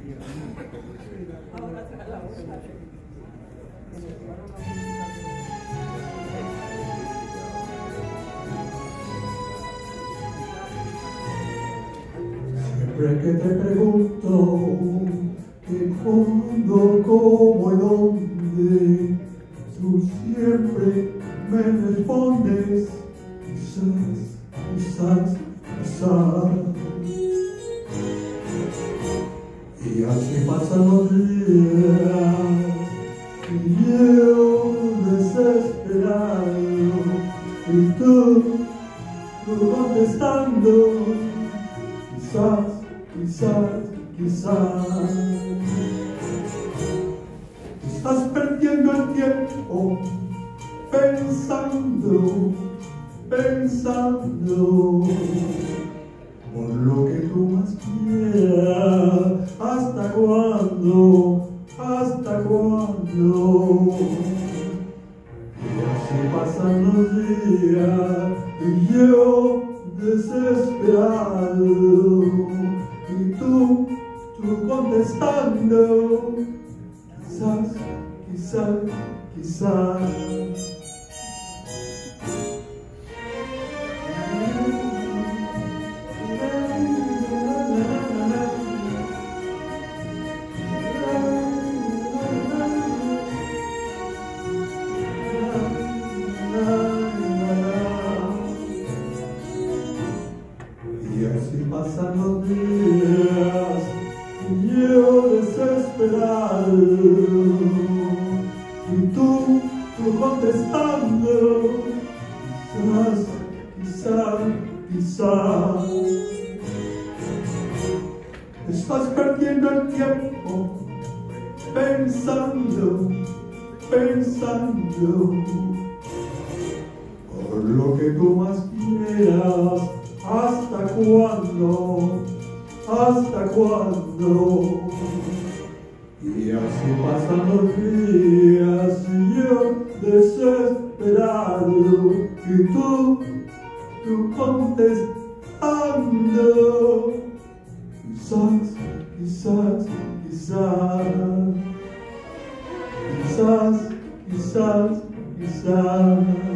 Siempre que te pregunto que cuándo, cómo y dónde, tú siempre me respondes quizás, quizás, quizás. Y así pasan los días y yo desesperado y tú contestando quizás, quizás, quizás. Estás perdiendo el tiempo pensando, pensando por lo que tú más quieras. ¿Hasta cuándo? ¿Hasta cuándo? Y así pasan los días y yo desesperado y tú contestando quizás, quizás, quizás. Y así pasan los días y yo desesperado y tú contestando quizás, quizás, quizás. Estás perdiendo el tiempo pensando, pensando por lo que tú más quieras. ¿Hasta cuándo? ¿Hasta cuándo? Y así pasan los días y yo desesperado y tú contestando quizás, quizás, quizás, quizás, quizás, quizás.